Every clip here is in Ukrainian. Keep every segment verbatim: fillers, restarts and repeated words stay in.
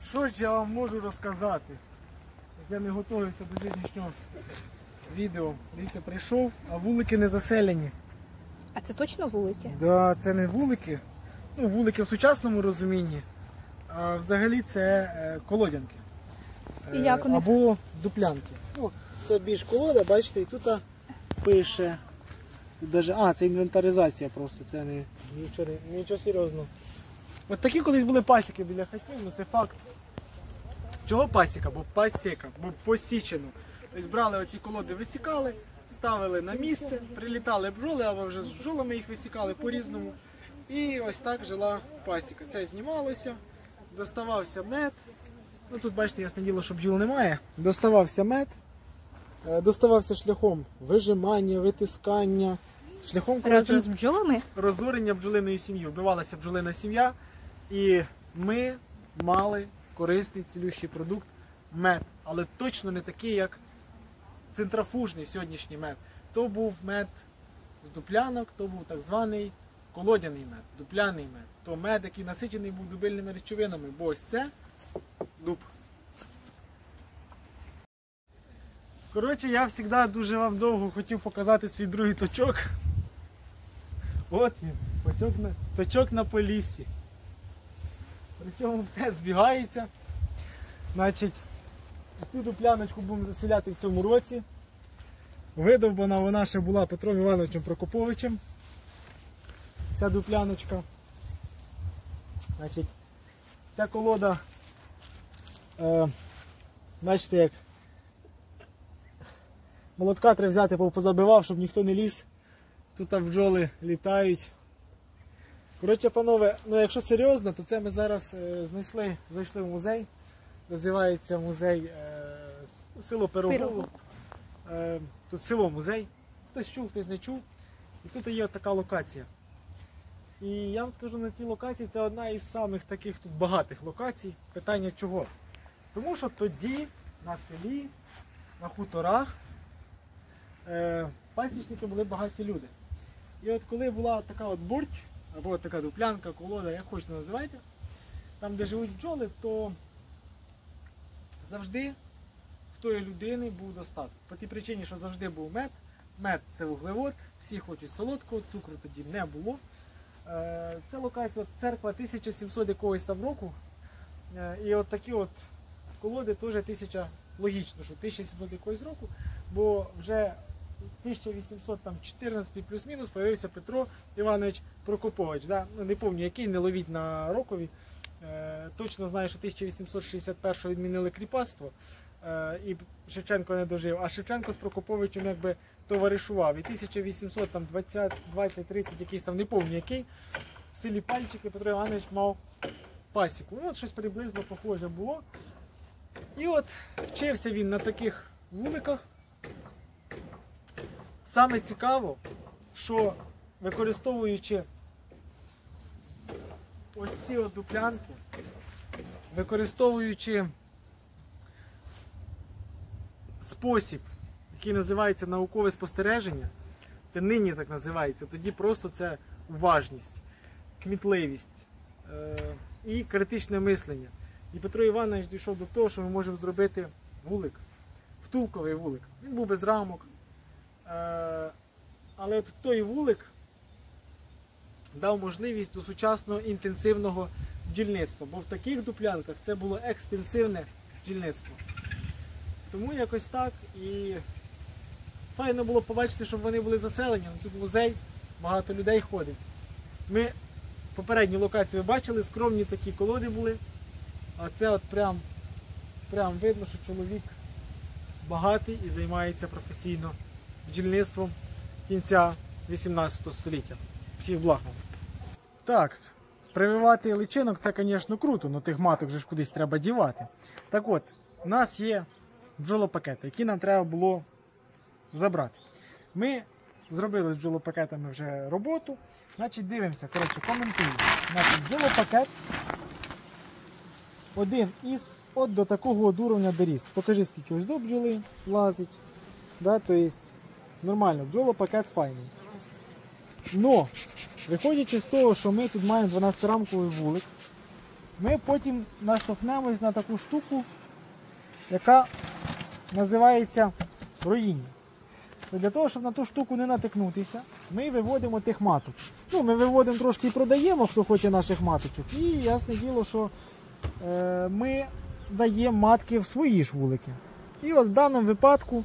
Що ж я вам можу розказати? Я не готувався до сьогоднішнього відео. Дивіться, прийшов, а вулики не заселені. А це точно вулики? Так, да, це не вулики. Ну, вулики в сучасному розумінні. А взагалі це колодянки. І як вони? Або дуплянки. Ну, це більш колода, бачите, і тут пише. Тут даже, а, це інвентаризація просто, це не, нічого, нічого серйозного. От такі колись були пасіки біля хатів, ну це факт. Чого пасіка? Бо пасіка, бо посічено. Тобто брали оці колоди, висікали, ставили на місце, прилітали бджоли, або вже з бджолами їх висікали по-різному. І ось так жила пасіка. Це знімалося, доставався мед. Ну тут, бачите, ясне діло, що бджіл немає. Доставався мед, доставався шляхом вижимання, витискання, шляхом разом з бджолами? розорення бджолиної сім'ї. Вбивалася бджолина сім'я, і ми мали корисний цілющий продукт мед. Але точно не такий, як центрофужний сьогоднішній мед. То був мед з дуплянок, то був так званий колодяний мед, дупляний мед. То мед, який насичений був дубильними речовинами, бо ось це дуб. Коротше, я завжди дуже вам довго хотів показати свій другий точок. От він, точок на, точок на Поліссі. Причому все збігається. Значить, цю дупляночку будемо заселяти в цьому році. Видовбана вона ще була Петром Івановичем Прокоповичем. Ця дупляночка. Значить, ця колода, е, бачите, як молотка треба взяти, позабивав, щоб ніхто не ліз. Тут там бджоли літають. Коротше, панове, ну якщо серйозно, то це ми зараз е, знайшли, зайшли в музей. Називається музей е, село Пирогово. Е, тут село музей. Хтось чув, хтось не чув. І тут є така локація. І я вам скажу, на цій локації це одна із самих таких тут багатих локацій. Питання чого? Тому що тоді на селі, на хуторах е, пасічники були багаті люди. І от коли була така от бурть, або от така дуплянка, колода, як хочете називайте, там де живуть бджоли, то завжди в тої людини був достаток. По тій причині, що завжди був мед. Мед – це вуглевод, всі хочуть солодкого, цукру тоді не було. Це локація церква тисяча сімсот якогось там року. І от такі от колоди теж тисяча, логічно, що тисяча сімсот якогось року, бо вже тисяча вісімсот чотирнадцятий плюс-мінус з'явився Петро Іванович Прокопович. Да? Ну, не пам'ятаю який, не ловіть на рокові. Е, точно знаю, що тисяча вісімсот шістдесят першого відмінили кріпацтво, е, і Шевченко не дожив, а Шевченко з Прокоповичем якби товаришував. І тисяча вісімсот двадцять тридцять якийсь там, не пам'ятаю який, в селі Пальчики Петро Іванович мав пасіку. Ну, от щось приблизно похоже було. І от вчився він на таких вуликах. Саме цікаво, що використовуючи ось ці от дуплянки, використовуючи спосіб, який називається наукове спостереження, це нині так називається, тоді просто це уважність, кмітливість е і критичне мислення. І Петро Іванович дійшов до того, що ми можемо зробити вулик, втулковий вулик. Він був без рамок. Е але от той вулик дав можливість до сучасного інтенсивного бджільництва, бо в таких дуплянках це було екстенсивне бджільництво. Тому якось так. І файно було побачити, щоб вони були заселені. Тут музей, багато людей ходить. Ми попередню локацію бачили, скромні такі колоди були, а це от прям, прям видно, що чоловік багатий і займається професійно бджільництвом кінця вісімнадцятого століття. Всіх благ вам. Так, прививати личинок це, звісно, круто, але тих маток же ж кудись треба дівати. Так от, у нас є бджолопакети, які нам треба було забрати. Ми зробили з бджолопакетами вже роботу, значить дивимося, коротше, коментуємо. Значить, бджолопакет один із от до такого от уровня доріс. Покажи, скільки ось до бджоли лазить. Да, то есть, нормально, бджолопакет файний. Но, виходячи з того, що ми тут маємо дванадцятирамковий вулик, ми потім наштовхнемось на таку штуку, яка називається роїння. То для того, щоб на ту штуку не натикнутися, ми виводимо тих маток. Ну, ми виводимо трошки і продаємо, хто хоче наших маточок. І ясне діло, що е, ми даємо матки в свої ж вулики. І от в даному випадку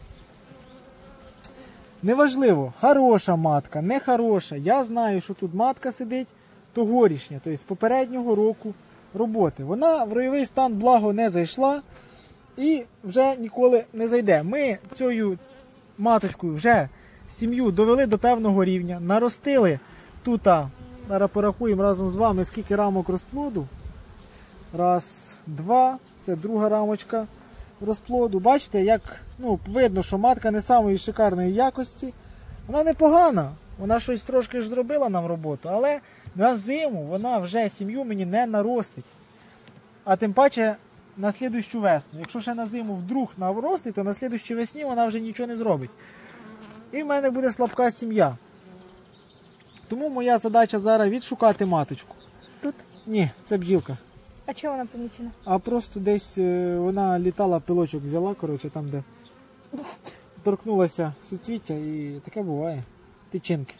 неважливо, хороша матка, не хороша. Я знаю, що тут матка сидить тогорічня, тобто з попереднього року роботи. Вона в ройовий стан благо не зайшла і вже ніколи не зайде. Ми цією маточкою вже сім'ю довели до певного рівня, наростили тут, зараз порахуємо разом з вами, скільки рамок розплоду. Раз, два, це друга рамочка розплоду. Бачите, як ну, видно, що матка не самої шикарної якості. Вона непогана, вона щось трошки ж зробила нам роботу, але на зиму вона вже сім'ю мені не наростить. А тим паче на слідущу весну. Якщо ще на зиму вдруг наростить, то на слідущій весні вона вже нічого не зробить. І в мене буде слабка сім'я. Тому моя задача зараз відшукати маточку. Тут? Ні, це бджілка. А чого вона помічена? А просто десь е, вона літала, пилочок взяла, коротше, там де торкнулася суцвіття і таке буває. Тичинки.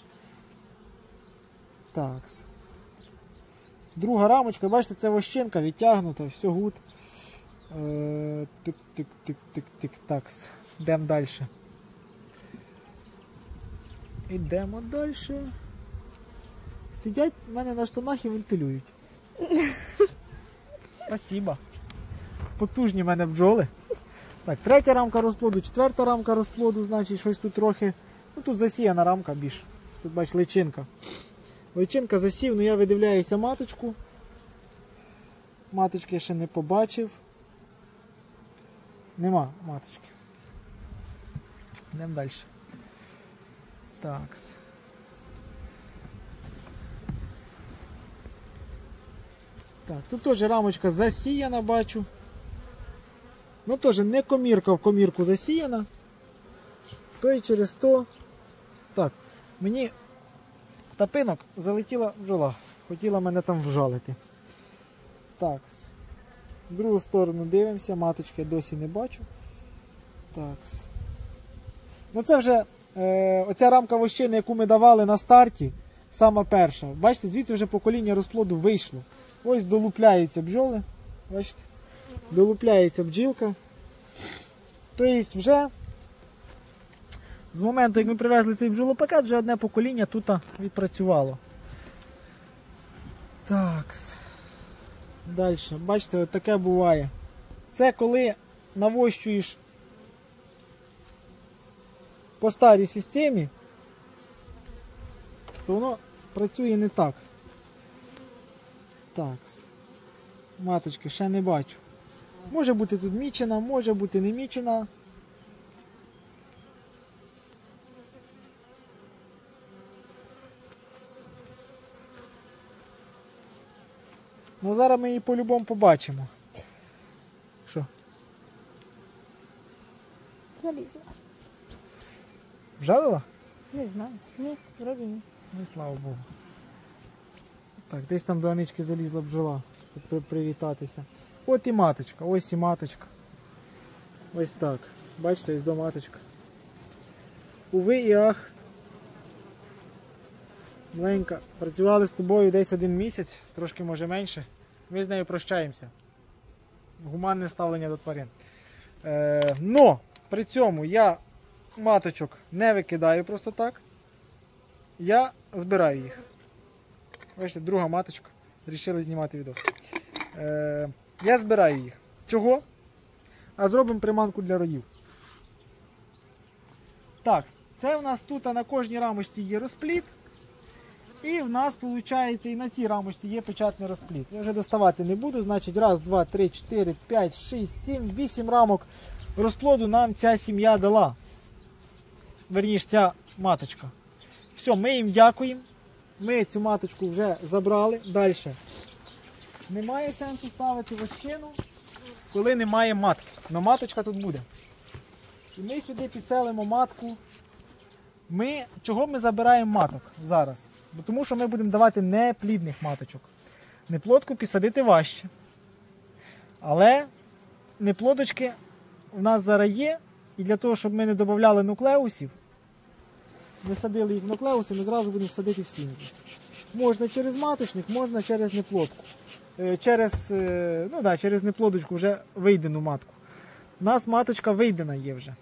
Так. Друга рамочка, бачите, це вощинка відтягнута, все гуд. Е, Тик-тик-тик-тик-тик. Такс. Йдемо далі. Йдемо далі. Сидять в мене на штанах і вентилюють. Спасибо. Потужні в мене бджоли. Так, третя рамка розплоду, четверта рамка розплоду, значить щось тут трохи. Ну тут засіяна рамка більш. Тут бач личинка. Личинка засів, ну я видивляюся маточку. Маточки я ще не побачив. Нема маточки. Йдемо далі. Так. Так, тут теж рамочка засіяна, бачу. Ну теж не комірка в комірку засіяна. То і через то. Так, мені в тапинок залетіла бджола. Хотіла мене там вжалити. Так. В другу сторону дивимося, маточки досі не бачу. Так. Ну це вже е, оця рамка вощини, яку ми давали на старті, сама перша. Бачите, звідси вже покоління розплоду вийшло. Ось долупляються бджоли. Бачите? Долупляється бджілка. Тобто вже з моменту, як ми привезли цей бджолопакет, вже одне покоління тут відпрацювало. Так. Далі. Бачите, от таке буває. Це коли навощуєш по старій системі, то воно працює не так. Так. Маточки ще не бачу. Може бути тут мічена, може бути не мічена. Ну зараз ми її по-любому побачимо. Що? Залізла. Вжалила? Не знаю. Ні, вроді ні. Ну і слава Богу. Так, десь там до Анички залізла бджола. При- Привітатися. От і маточка, ось і маточка. Ось так. Бачите, ось до маточка. Уви і ах. Маленька. Працювали з тобою десь один місяць, трошки може менше. Ми з нею прощаємося. Гуманне ставлення до тварин. Е, но при цьому я маточок не викидаю просто так. Я збираю їх. Бачите, друга маточка. Рішили знімати відео. Е, я збираю їх. Чого? А зробимо приманку для роїв. Так, це в нас тут на кожній рамочці є розпліт. І в нас, виходить, і на цій рамочці є печатний розпліт. Я вже доставати не буду, значить, раз, два, три, чотири, п'ять, шість, сім, вісім рамок розплоду нам ця сім'я дала. Верніше, ця маточка. Все, ми їм дякуємо. Ми цю маточку вже забрали. Далі. Немає сенсу ставити вощину, коли немає матки. Но маточка тут буде. І ми сюди підселимо матку. Ми, чого ми забираємо маток зараз? Бо тому що ми будемо давати неплідних маточок. Неплодку підсадити важче. Але неплодочки в нас зараз є. І для того, щоб ми не додавали нуклеусів, не садили їх в нуклеуси, ми зразу будемо садити в сім'ї. Можна через маточник, можна через неплодку. Е, Через, е, ну да, через неплодочку вже вийдену матку. У нас маточка вийдена є вже.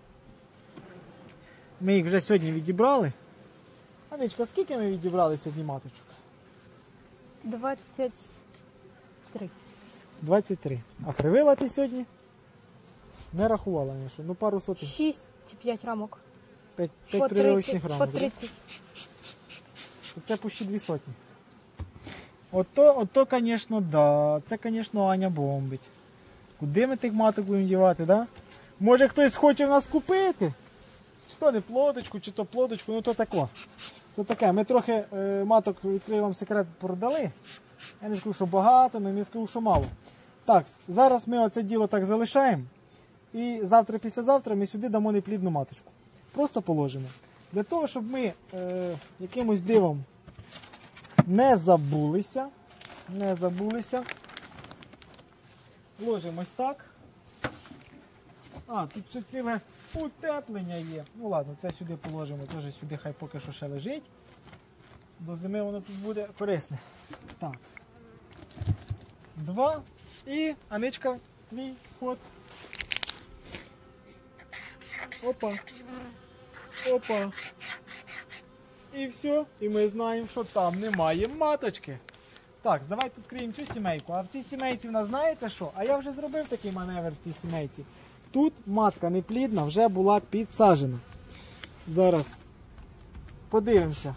Ми їх вже сьогодні відібрали. Анечка, скільки ми відібрали сьогодні маточок? двадцять три. двадцять три. А привила ти сьогодні? Не рахувала, ні, що? Ну пару сотень. шість чи п'ять рамок. П'ять По трирічних тридцять. По рамок. да? тридцять. То це почти дві сотні. Ото, ото, звісно, да. Це, звісно, Аня бомбить. Куди ми тих маток будемо дівати, да? Може хтось хоче в нас купити? Чи то не плодочку, чи то плодочку, ну то тако. То таке. Ми трохи е, маток, відкрию вам секрет, продали. Я не скажу, що багато, але не скажу, що мало. Так, зараз ми оце діло так залишаємо. І завтра-післязавтра ми сюди дамо неплідну маточку. Просто положимо. Для того, щоб ми е, якимось дивом не забулися. Не забулися. Ложимо ось так. А, тут ще ціле утеплення є. Ну ладно, це сюди положимо, теж сюди хай поки що ще лежить. До зими воно тут буде корисне. Так. Два. І, Аничка, твій ход. Опа. Опа. І все. І ми знаємо, що там немає маточки. Так, давайте відкриємо цю сімейку. А в цій сімейці в нас знаєте що? А я вже зробив такий маневр в цій сімейці. Тут матка неплідна вже була підсаджена. Зараз подивимося.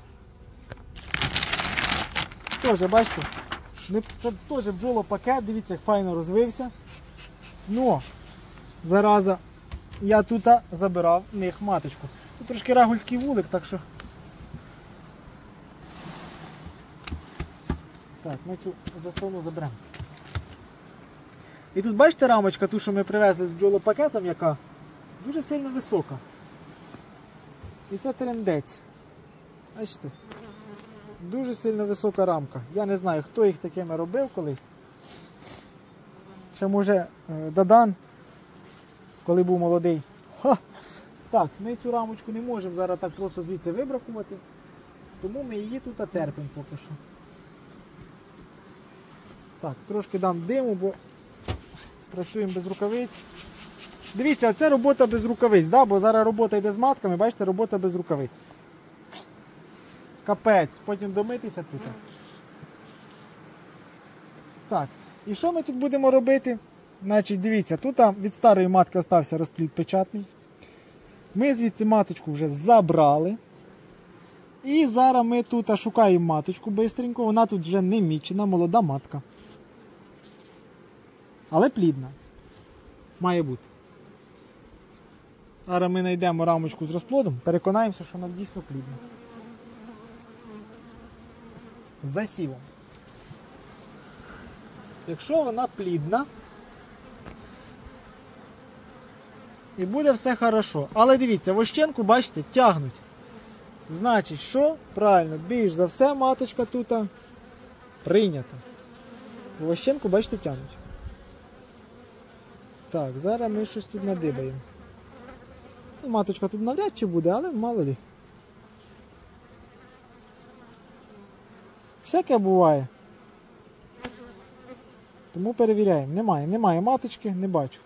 Тоже, бачите? Це теж бджолопакет, дивіться, як файно розвився. Но, зараза, я тут забирав в них маточку. Тут трошки рагульський вулик, так що... Так, ми цю заставну заберемо. І тут бачите рамочка, ту, що ми привезли з бджолопакетом, яка дуже сильно висока. І це трендець. Бачите? Дуже сильно висока рамка. Я не знаю, хто їх такими робив колись. Ще може Дадан, коли був молодий. Ха! Так, ми цю рамочку не можемо зараз так просто звідси вибракувати. Тому ми її тут терпимо поки що. Так, трошки дам диму, бо працюємо без рукавиць. Дивіться, це робота без рукавиць, да? Бо зараз робота йде з матками, бачите, робота без рукавиць. Капець, потім домитися тут. Так, і що ми тут будемо робити? Значить, дивіться, тут від старої матки остався розплід печатний. Ми звідси маточку вже забрали. І зараз ми тут шукаємо маточку бистренько. Вона тут вже не мічена, молода матка. Але плідна. Має бути. Зараз ми знайдемо рамочку з розплодом, переконаємося, що вона дійсно плідна. З засівом. Якщо вона плідна, і буде все хорошо. Але дивіться, вощенку, бачите, тягнуть. Значить, що? Правильно, більш за все маточка тут прийнята. Вощенку, бачите, тягнуть. Так, зараз ми щось тут надибаємо. Ну, маточка тут навряд чи буде, але мало ли. Всяке буває. Тому перевіряємо. Немає, немає маточки, не бачу.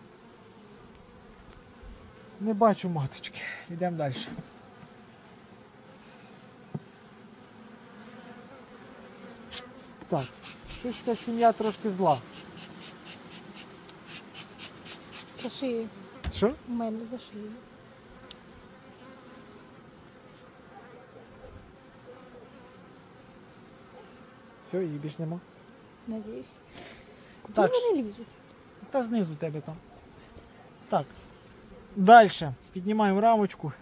Не бачу маточки. Йдемо далі. Так, щось ця сім'я трошки зла. За шиєю. Що? У мене за шиєю. Все, її більш нема. Надіюсь. Куди Так. вони лізуть? Та знизу тебе там. Так. Далі. Піднімаємо рамочку.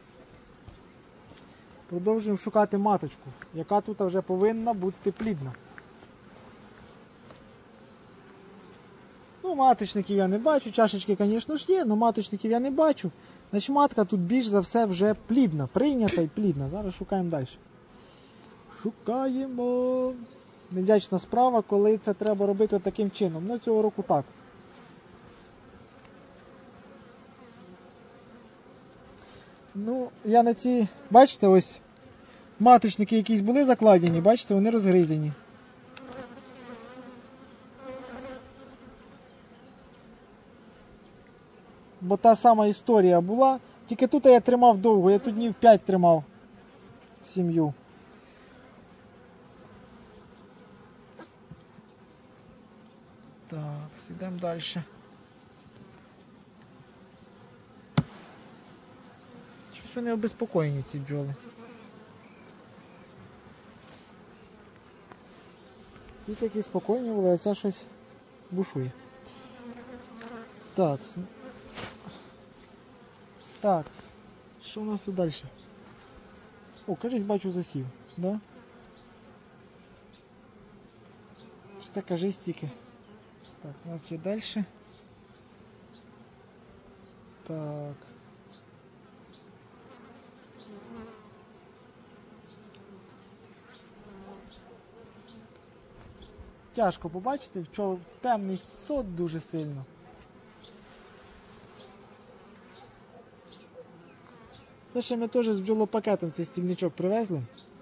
Продовжуємо шукати маточку, яка тут вже повинна бути плідна. Ну, маточників я не бачу, чашечки, звісно ж є, але маточників я не бачу. Значить, матка тут більш за все вже плідна, прийнята і плідна. Зараз шукаємо далі. Шукаємо. невдячна справа, коли це треба робити таким чином. Ну, цього року так. Ну, я на ці, бачите, ось маточники якісь були закладені, бачите, вони розгризені. Бо та сама історія була, тільки тут я тримав довго, я тут днів п'ять тримав сім'ю. Так, йдемо далі. Щось вони обезпокоєні, ці бджоли. І такі спокійні були, а ця щось бушує. Так. Так. Що у нас тут далі? О, кажись, бачу засів, да? Що це, кажись, тільки. Так, у нас є далі. Так. Тяжко побачити, що темний сот дуже сильно. Це ще ми теж з бджолопакетом цей стільничок привезли.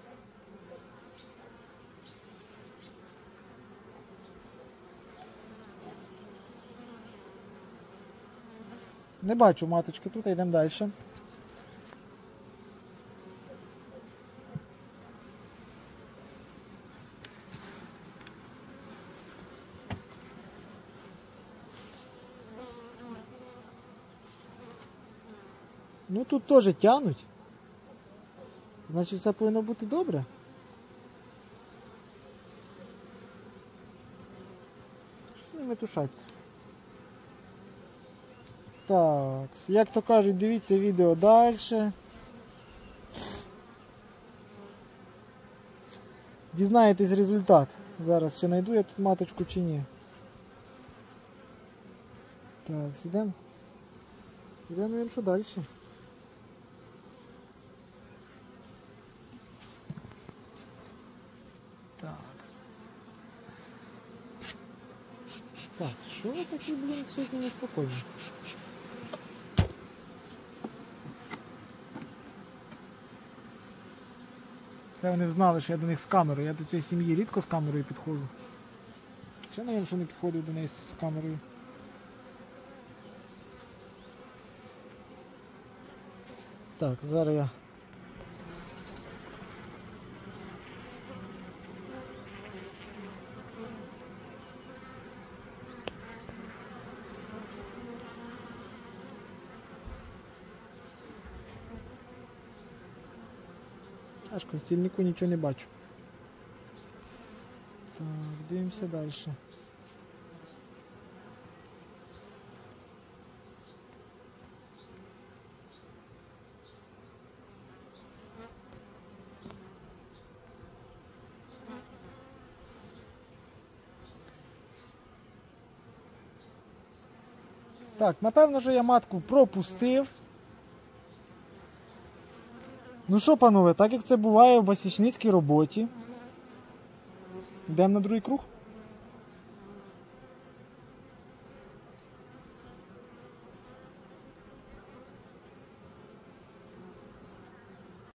Не бачу маточки тут, йдемо далі. Ну тут теж тянуть. Значить все повинно бути добре. Що не метушаться? Так, як то кажуть, дивіться відео далі. Дізнаєтесь результат. Зараз, чи знайду я тут маточку, чи ні. Так, сідемо. Йдемо, що далі. Так. Так, що ви такі, блін, сьогодні неспокійні? Це вони знали, що я до них з камерою. Я до цієї сім'ї рідко з камерою підходжу. Ще, навіть, що не підходив до неї з камерою. Так, зараз я... Тяжко, в стільнику нічого не бачу. Так, дивимося далі. Так, напевно, що я матку пропустив. Ну що, панове, так як це буває в басічницькій роботі, йдемо на другий круг.